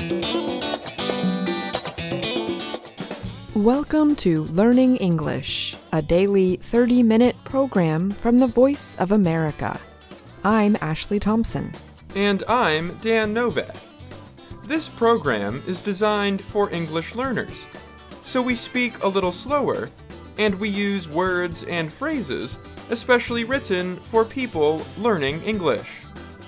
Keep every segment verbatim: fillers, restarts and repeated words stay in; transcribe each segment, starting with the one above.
Welcome to Learning English, a daily thirty-minute program from the Voice of America. I'm Ashley Thompson. And I'm Dan Novak. This program is designed for English learners, so we speak a little slower, and we use words and phrases especially written for people learning English.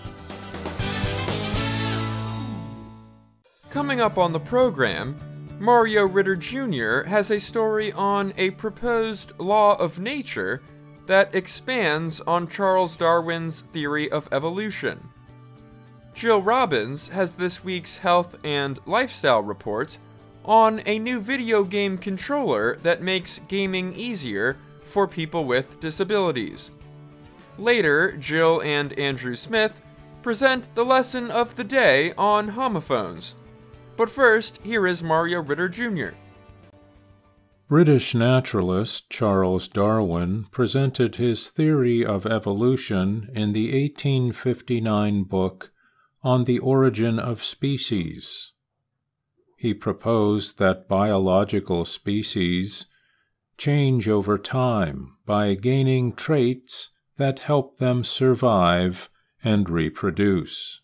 Coming up on the program, Mario Ritter Junior has a story on a proposed law of nature that expands on Charles Darwin's theory of evolution. Jill Robbins has this week's health and lifestyle report on a new video game controller that makes gaming easier for people with disabilities. Later, Jill and Andrew Smith present the lesson of the day on homophones. But first, here is Mario Ritter Junior British naturalist Charles Darwin presented his theory of evolution in the eighteen fifty-nine book On the Origin of Species. He proposed that biological species change over time by gaining traits that help them survive and reproduce.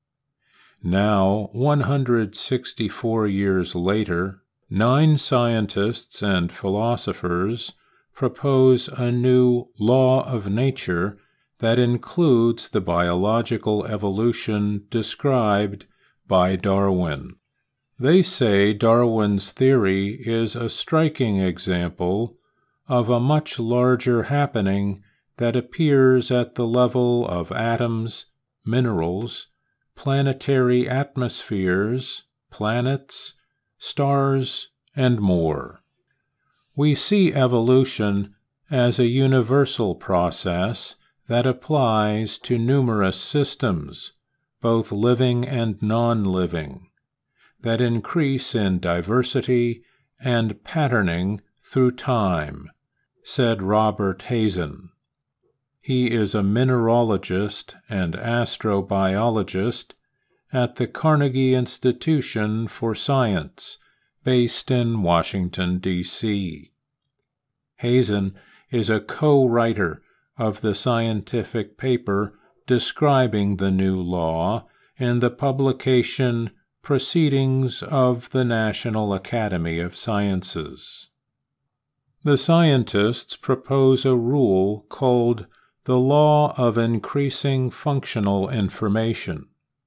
Now, one hundred sixty-four years later, nine scientists and philosophers propose a new law of nature that includes the biological evolution described by Darwin. They say Darwin's theory is a striking example of a much larger happening that appears at the level of atoms, minerals, planetary atmospheres, planets, stars, and more. We see evolution as a universal process that applies to numerous systems, both living and non-living, that increase in diversity and patterning through time, said Robert Hazen. He is a mineralogist and astrobiologist at the Carnegie Institution for Science, based in Washington, D C Hazen is a co-writer of the scientific paper describing the new law in the publication Proceedings of the National Academy of Sciences. The scientists propose a rule called the Law of Increasing Functional Information.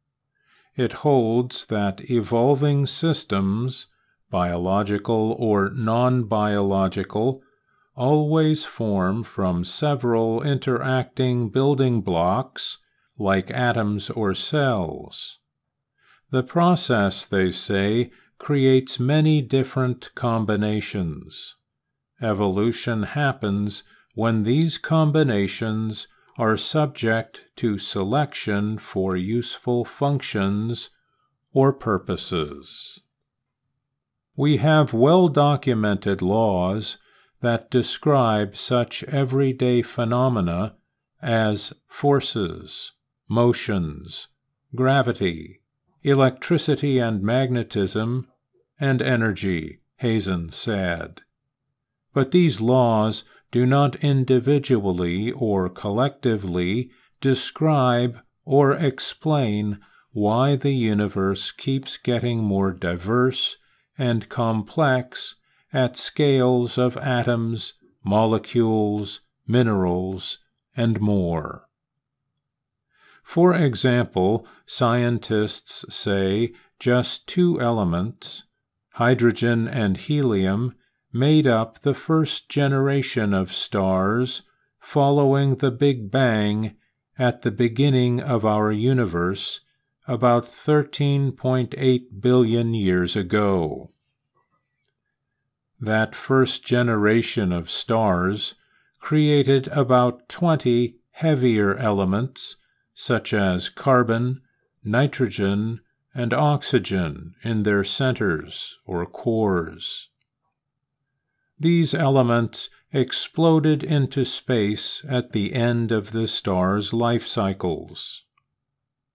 It holds that evolving systems, biological or non-biological, always form from several interacting building blocks like atoms or cells. The process, they say, creates many different combinations. Evolution happens when these combinations are subject to selection for useful functions or purposes. We have well-documented laws that describe such everyday phenomena as forces, motions, gravity, electricity and magnetism, and energy, Hazen said. But these laws do not individually or collectively describe or explain why the universe keeps getting more diverse and complex at scales of atoms, molecules, minerals, and more. For example, scientists say just two elements, hydrogen and helium, made up the first generation of stars following the Big Bang at the beginning of our universe about thirteen point eight billion years ago. That first generation of stars created about twenty heavier elements such as carbon, nitrogen, and oxygen in their centers or cores. These elements exploded into space at the end of the star's life cycles.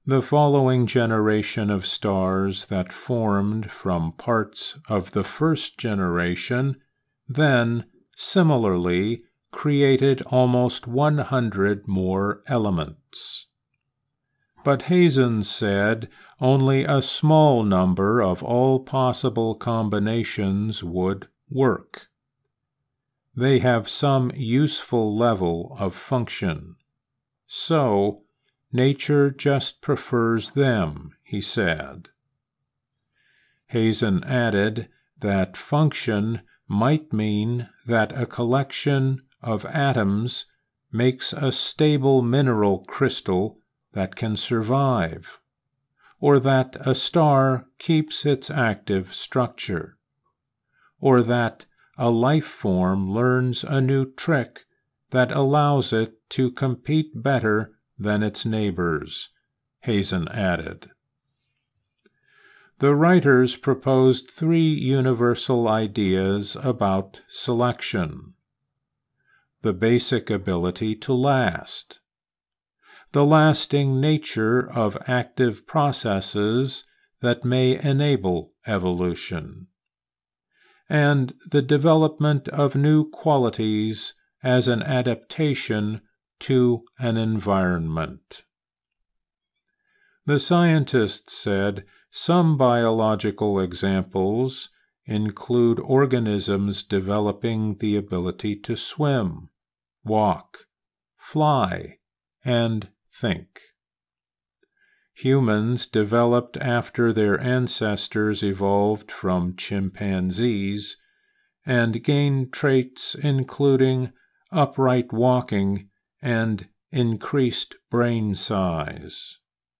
the following generation of stars that formed from parts of the first generation then, similarly, created almost one hundred more elements. But Hazen said only a small number of all possible combinations would work. They have some useful level of function. So, nature just prefers them, he said. Hazen added that function might mean that a collection of atoms makes a stable mineral crystal that can survive, or that a star keeps its active structure, or that a life form learns a new trick that allows it to compete better than its neighbors, Hazen added. The writers proposed three universal ideas about selection: the basic ability to last, the lasting nature of active processes that may enable evolution, and the development of new qualities as an adaptation to an environment. The scientists said some biological examples include organisms developing the ability to swim, walk, fly, and think. Humans developed after their ancestors evolved from chimpanzees and gained traits including upright walking and increased brain size.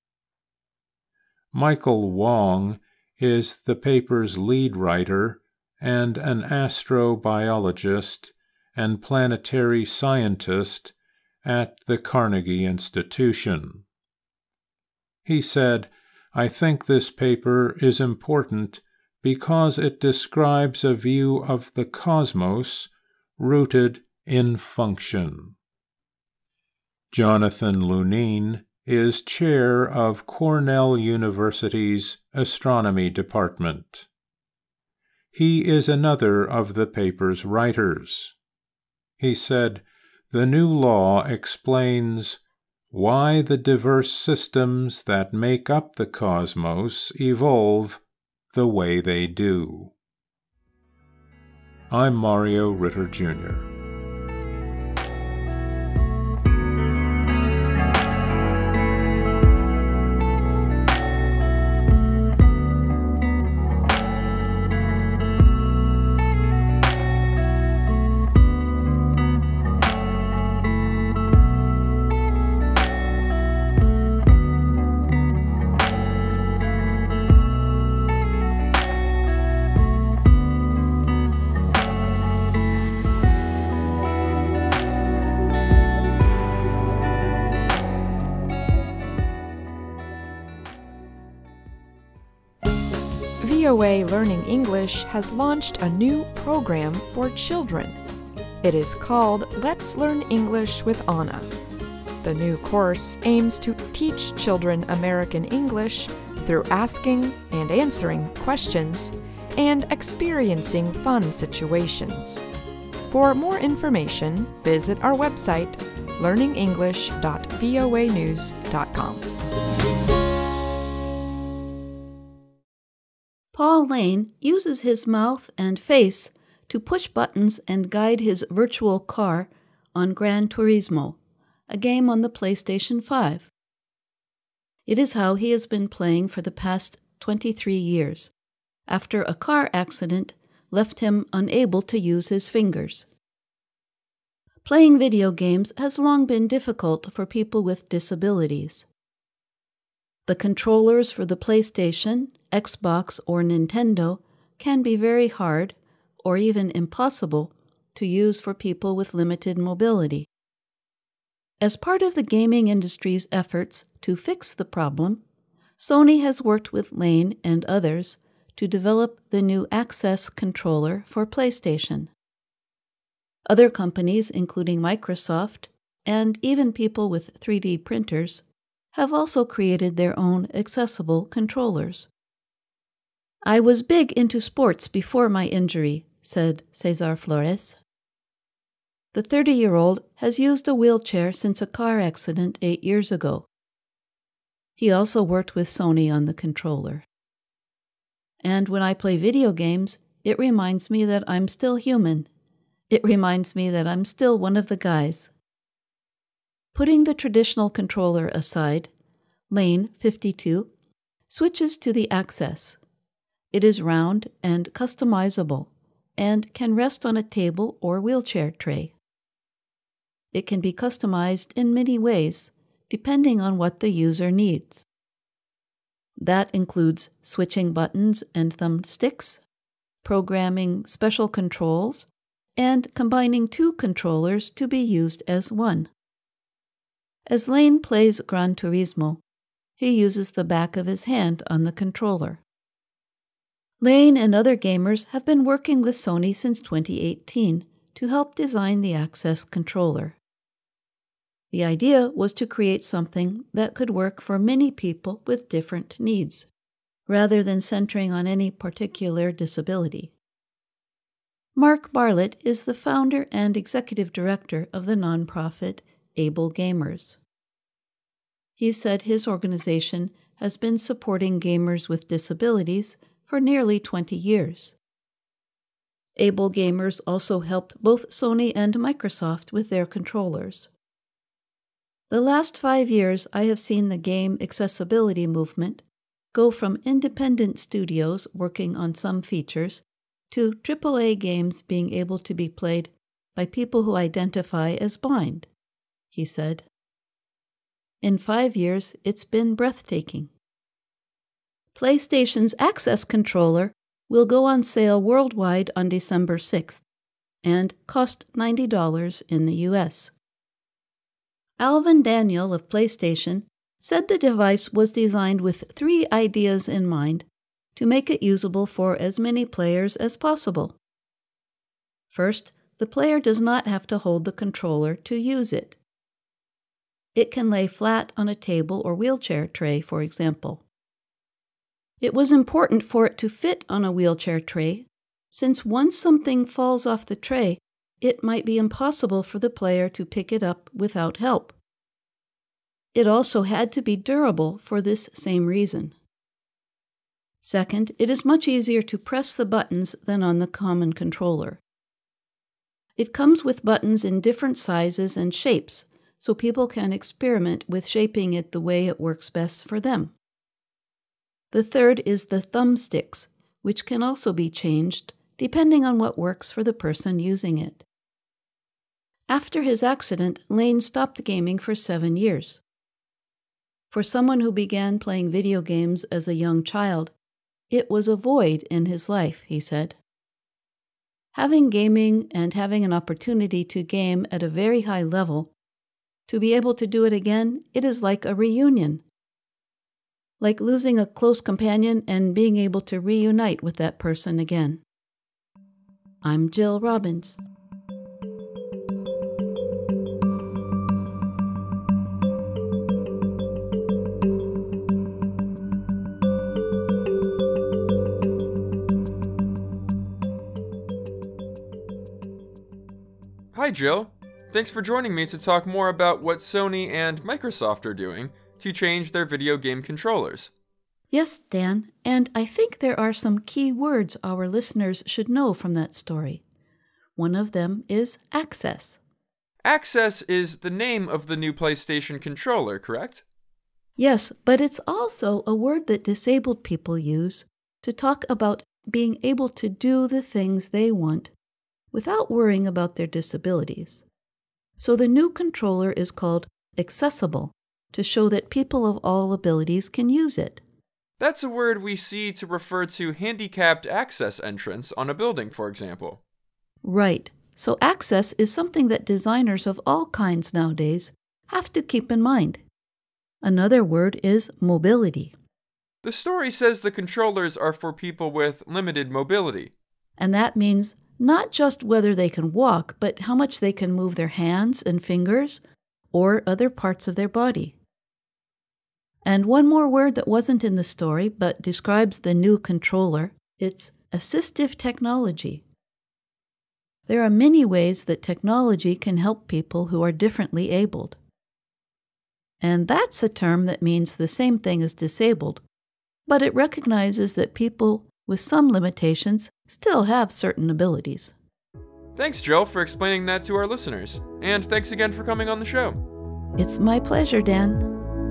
Michael Wong is the paper's lead writer and an astrobiologist and planetary scientist at the Carnegie Institution. He said, "I think this paper is important because it describes a view of the cosmos rooted in function." Jonathan Lunine is chair of Cornell University's Astronomy Department. He is another of the paper's writers. He said, "The new law explains why the diverse systems that make up the cosmos evolve the way they do." I'm Mario Ritter Junior V O A Learning English has launched a new program for children. It is called Let's Learn English with Anna. The new course aims to teach children American English through asking and answering questions and experiencing fun situations. For more information, visit our website, learning english dot voa news dot com. Paul Lane uses his mouth and face to push buttons and guide his virtual car on Gran Turismo, a game on the PlayStation five. It is how he has been playing for the past twenty-three years, after a car accident left him unable to use his fingers. Playing video games has long been difficult for people with disabilities. The controllers for the PlayStation, Xbox, or Nintendo can be very hard, or even impossible, to use for people with limited mobility. As part of the gaming industry's efforts to fix the problem, Sony has worked with Lane and others to develop the new Access controller for PlayStation. Other companies, including Microsoft, and even people with three D printers, have also created their own accessible controllers. "I was big into sports before my injury," said Cesar Flores. The thirty-year-old has used a wheelchair since a car accident eight years ago. He also worked with Sony on the controller. "And when I play video games, it reminds me that I'm still human. It reminds me that I'm still one of the guys." Putting the traditional controller aside, Lane, fifty-two, switches to the Access. It is round and customizable and can rest on a table or wheelchair tray. It can be customized in many ways, depending on what the user needs. That includes switching buttons and thumbsticks, programming special controls, and combining two controllers to be used as one. As Lane plays Gran Turismo, he uses the back of his hand on the controller. Lane and other gamers have been working with Sony since twenty eighteen to help design the Access controller. The idea was to create something that could work for many people with different needs, rather than centering on any particular disability. Mark Bartlett is the founder and executive director of the nonprofit Able Gamers. He said his organization has been supporting gamers with disabilities for nearly twenty years. Able Gamers also helped both Sony and Microsoft with their controllers. The last five years, I have seen the game accessibility movement go from independent studios working on some features to triple A games being able to be played by people who identify as blind, he said. In five years, it's been breathtaking. PlayStation's Access controller will go on sale worldwide on December sixth and cost ninety dollars in the U S Alvin Daniel of PlayStation said the device was designed with three ideas in mind to make it usable for as many players as possible. First, the player does not have to hold the controller to use it. It can lay flat on a table or wheelchair tray, for example. It was important for it to fit on a wheelchair tray, since once something falls off the tray, it might be impossible for the player to pick it up without help. It also had to be durable for this same reason. Second, it is much easier to press the buttons than on the common controller. It comes with buttons in different sizes and shapes, so people can experiment with shaping it the way it works best for them. The third is the thumbsticks, which can also be changed depending on what works for the person using it. After his accident, Lane stopped gaming for seven years. For someone who began playing video games as a young child, it was a void in his life, he said. Having gaming and having an opportunity to game at a very high level, to be able to do it again, it is like a reunion. Like losing a close companion and being able to reunite with that person again. I'm Jill Robbins. Hi, Jill. Thanks for joining me to talk more about what Sony and Microsoft are doing to change their video game controllers. Yes, Dan, and I think there are some key words our listeners should know from that story. One of them is Access. Access is the name of the new PlayStation controller, correct? Yes, but it's also a word that disabled people use to talk about being able to do the things they want without worrying about their disabilities. So the new controller is called Accessible to show that people of all abilities can use it. That's a word we see to refer to handicapped access entrance on a building, for example. Right. So access is something that designers of all kinds nowadays have to keep in mind. Another word is mobility. The story says the controllers are for people with limited mobility. And that means not just whether they can walk, but how much they can move their hands and fingers or other parts of their body. And one more word that wasn't in the story but describes the new controller. It's assistive technology. There are many ways that technology can help people who are differently abled. And that's a term that means the same thing as disabled, but it recognizes that people with some limitations still have certain abilities. Thanks, Jill, for explaining that to our listeners. And thanks again for coming on the show. It's my pleasure, Dan.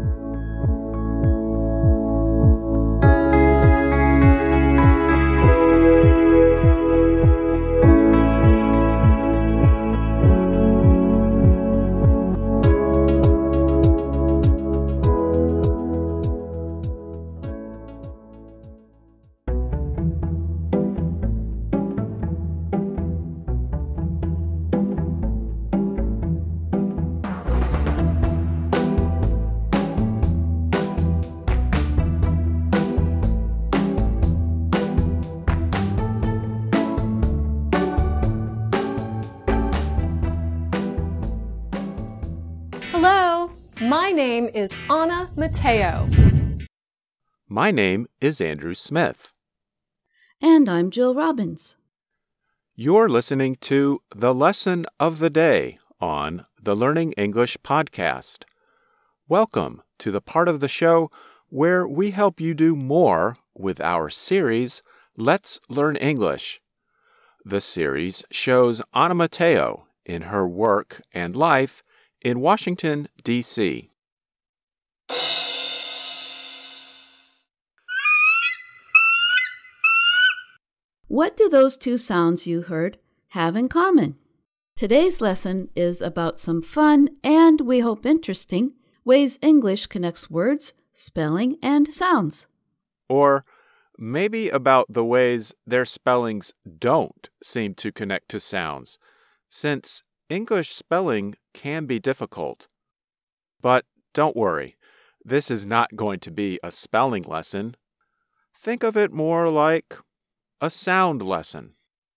Hello, my name is Anna Mateo. My name is Andrew Smith. And I'm Jill Robbins. You're listening to the Lesson of the Day on the Learning English podcast. Welcome to the part of the show where we help you do more with our series, Let's Learn English. The series shows Anna Mateo in her work and life in Washington, D C What do those two sounds you heard have in common? Today's lesson is about some fun and, we hope, interesting ways English connects words, spelling, and sounds. Or maybe about the ways their spellings don't seem to connect to sounds, since English spelling can be difficult. But don't worry, this is not going to be a spelling lesson. Think of it more like a sound lesson.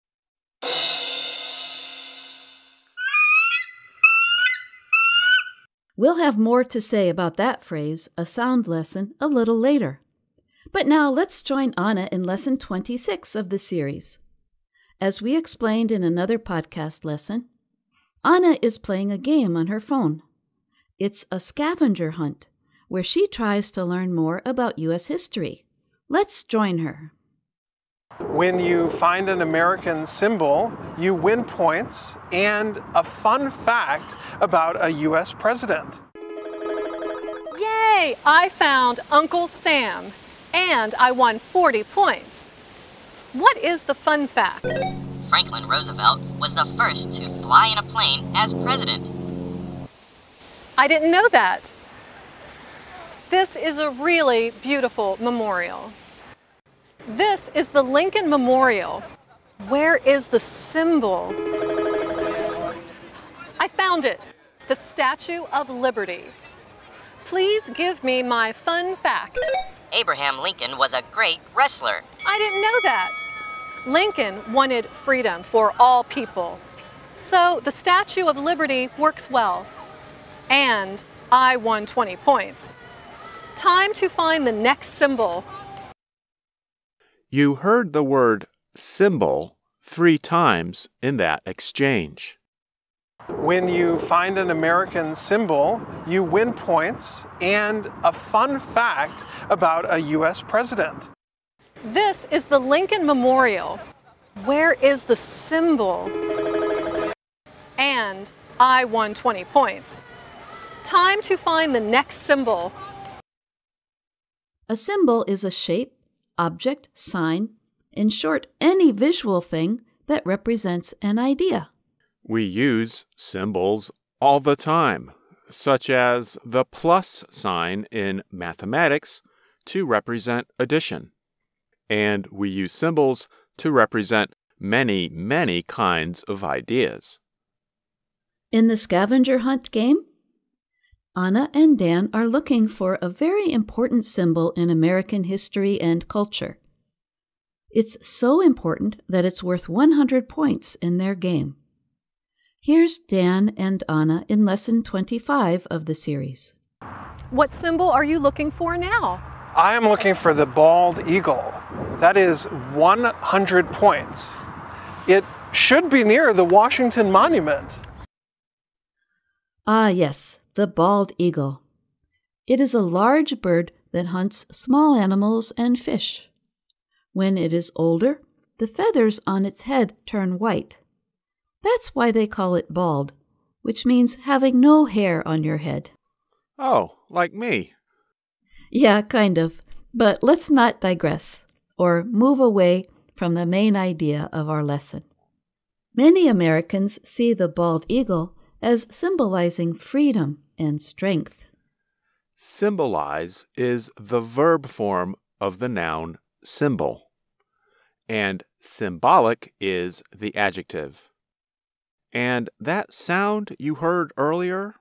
We'll have more to say about that phrase, a sound lesson, a little later. But now let's join Anna in Lesson twenty-six of the series. As we explained in another podcast lesson, Anna is playing a game on her phone. It's a scavenger hunt, where she tries to learn more about U S history. Let's join her. When you find an American symbol, you win points and a fun fact about a U S president. Yay! I found Uncle Sam, and I won forty points. What is the fun fact? Franklin Roosevelt was the first to fly in a plane as president. I didn't know that. This is a really beautiful memorial. This is the Lincoln Memorial. Where is the symbol? I found it. The Statue of Liberty. Please give me my fun fact. Abraham Lincoln was a great wrestler. I didn't know that. Lincoln wanted freedom for all people. So the Statue of Liberty works well. And I won twenty points. Time to find the next symbol. You heard the word symbol three times in that exchange. When you find an American symbol, you win points and a fun fact about a U S president. This is the Lincoln Memorial. Where is the symbol? And I won twenty points. Time to find the next symbol. A symbol is a shape, object, sign, in short, any visual thing that represents an idea. We use symbols all the time, such as the plus sign in mathematics to represent addition. And we use symbols to represent many, many kinds of ideas. In the scavenger hunt game, Anna and Dan are looking for a very important symbol in American history and culture. It's so important that it's worth one hundred points in their game. Here's Dan and Anna in Lesson twenty-five of the series. What symbol are you looking for now? I am looking for the bald eagle. That is one hundred points. It should be near the Washington Monument. Ah, yes, the bald eagle. It is a large bird that hunts small animals and fish. When it is older, the feathers on its head turn white. That's why they call it bald, which means having no hair on your head. Oh, like me. Yeah, kind of. But let's not digress or move away from the main idea of our lesson. Many Americans see the bald eagle as symbolizing freedom and strength. Symbolize is the verb form of the noun symbol, and symbolic is the adjective. And that sound you heard earlier?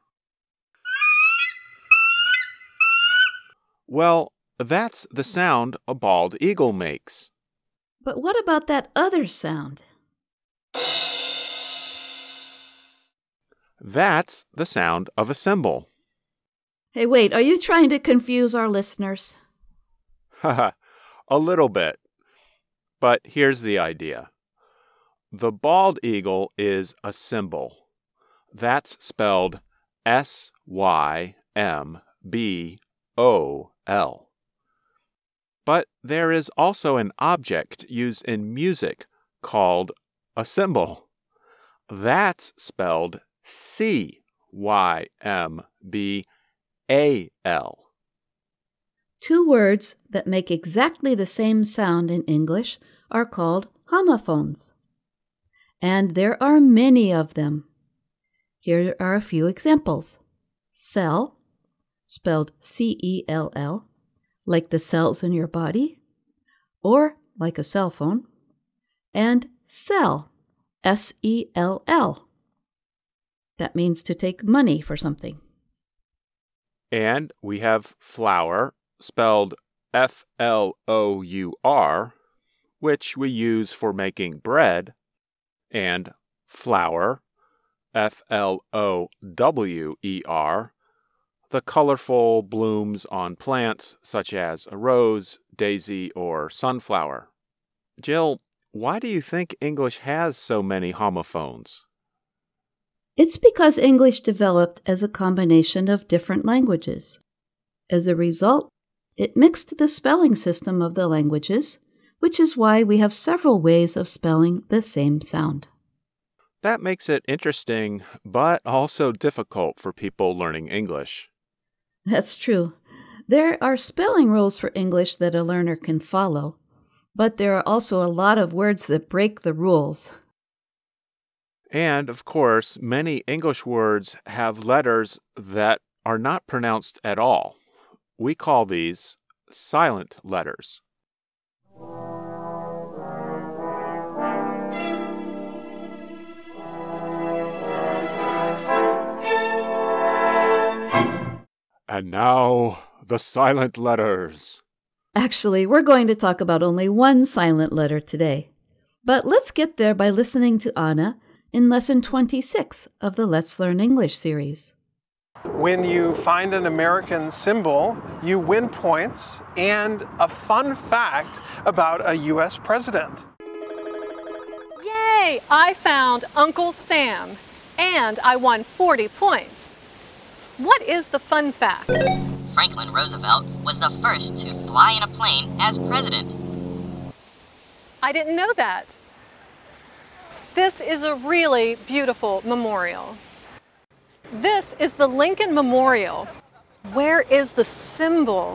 Well, that's the sound a bald eagle makes. But what about that other sound? That's the sound of a cymbal. Hey, wait, are you trying to confuse our listeners? Haha, a little bit. But here's the idea. The bald eagle is a symbol. That's spelled S Y M B O L. But there is also an object used in music called a cymbal. That's spelled C Y M B A L. Two words that make exactly the same sound in English are called homophones. And there are many of them. Here are a few examples. Cell, spelled C E L L, like the cells in your body, or like a cell phone, and sell, S E L L. That means to take money for something. And we have flour, spelled F L O U R, which we use for making bread, and flower, F L O W E R, the colorful blooms on plants such as a rose, daisy, or sunflower. Jill, why do you think English has so many homophones? It's because English developed as a combination of different languages. As a result, it mixed the spelling system of the languages, which is why we have several ways of spelling the same sound. That makes it interesting, but also difficult for people learning English. That's true. There are spelling rules for English that a learner can follow, but there are also a lot of words that break the rules. And, of course, many English words have letters that are not pronounced at all. We call these silent letters. And now, the silent letters. Actually, we're going to talk about only one silent letter today. But let's get there by listening to Anna in Lesson twenty-six of the Let's Learn English series. When you find an American symbol, you win points and a fun fact about a U S president. Yay! I found Uncle Sam, and I won forty points. What is the fun fact? Franklin Roosevelt was the first to fly in a plane as president. I didn't know that. This is a really beautiful memorial. This is the Lincoln Memorial. Where is the symbol?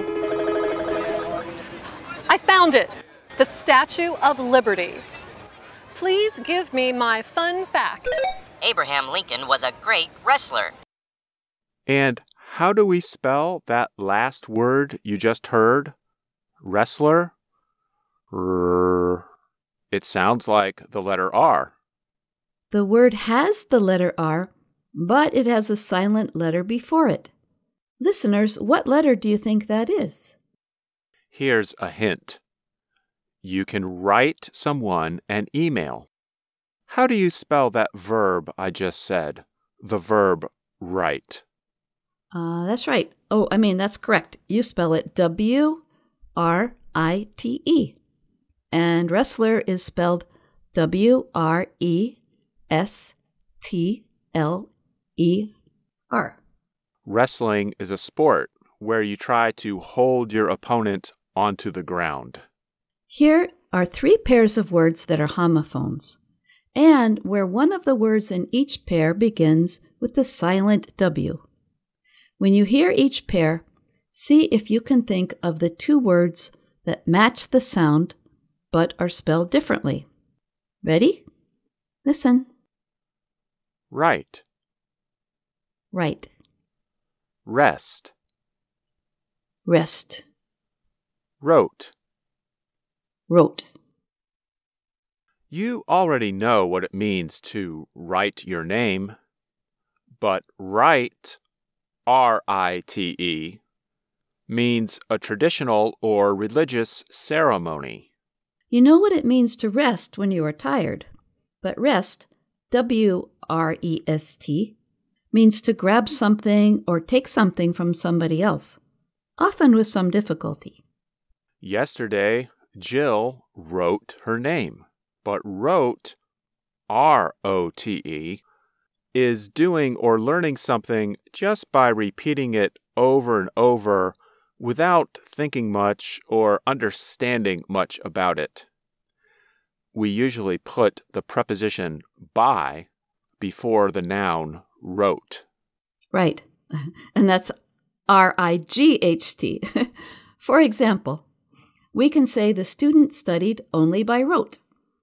I found it, the Statue of Liberty. Please give me my fun fact. Abraham Lincoln was a great wrestler. And how do we spell that last word you just heard? Wrestler? R. It sounds like the letter R. The word has the letter R, but it has a silent letter before it. Listeners, what letter do you think that is? Here's a hint. You can write someone an email. How do you spell that verb I just said? The verb write. Uh, that's right. Oh, I mean, that's correct. You spell it W R I T E. And wrestler is spelled W R E S T L E R. Wrestling is a sport where you try to hold your opponent onto the ground. Here are three pairs of words that are homophones, and where one of the words in each pair begins with the silent W. When you hear each pair, see if you can think of the two words that match the sound but are spelled differently. Ready? Listen. Right. Right. Rest. Rest. Wrote. Wrote. You already know what it means to write your name, but write, R I T E, means a traditional or religious ceremony. You know what it means to rest when you are tired, but rest, W R E S T, means to grab something or take something from somebody else, often with some difficulty. Yesterday, Jill wrote her name, but wrote, R O T E, is doing or learning something just by repeating it over and over without thinking much or understanding much about it. We usually put the preposition by before the noun wrote. Right, and that's R I G H T. For example, we can say the student studied only by rote.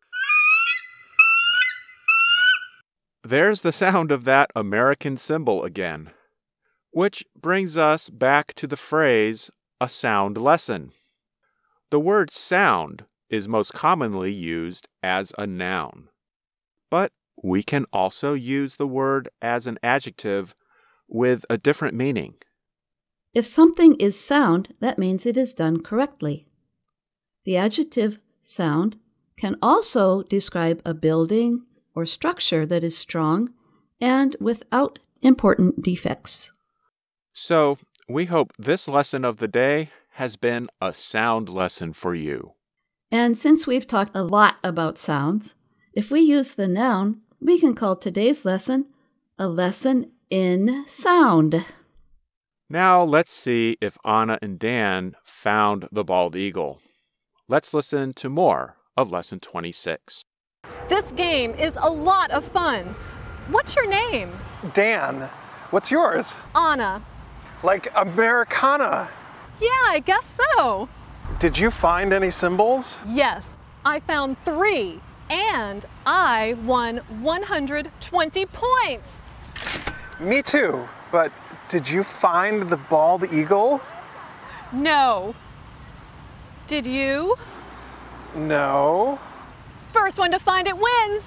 There's the sound of that American symbol again, which brings us back to the phrase, a sound lesson. The word sound is most commonly used as a noun, but we can also use the word as an adjective with a different meaning. If something is sound, that means it is done correctly. The adjective sound can also describe a building or structure that is strong and without important defects. So, we hope this lesson of the day has been a sound lesson for you. And since we've talked a lot about sounds, if we use the noun, we can call today's lesson a lesson in sound. Now let's see if Anna and Dan found the bald eagle. Let's listen to more of Lesson twenty-six. This game is a lot of fun. What's your name? Dan, what's yours? Anna. Like Americana. Yeah, I guess so. Did you find any symbols? Yes, I found three, and I won one hundred twenty points. Me too, but did you find the bald eagle? No. Did you? No. First one to find it wins.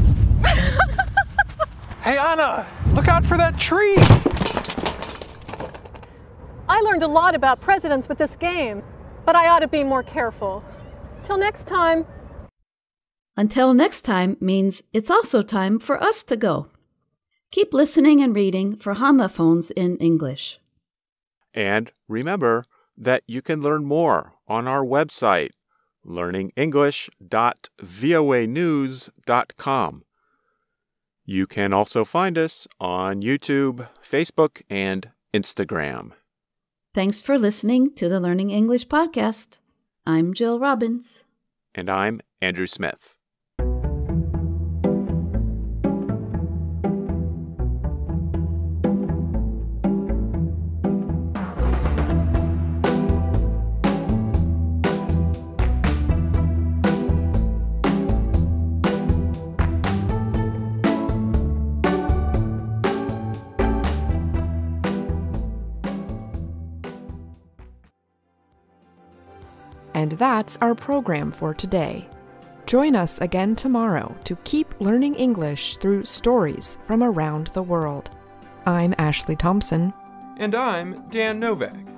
Hey Anna, look out for that tree. I learned a lot about presidents with this game, but I ought to be more careful. Till next time. Until next time means it's also time for us to go. Keep listening and reading for homophones in English. And remember that you can learn more on our website, learning english dot voa news dot com. You can also find us on YouTube, Facebook, and Instagram. Thanks for listening to the Learning English podcast. I'm Jill Robbins. And I'm Andrew Smith. And that's our program for today. Join us again tomorrow to keep learning English through stories from around the world. I'm Ashley Thompson. And I'm Dan Novak.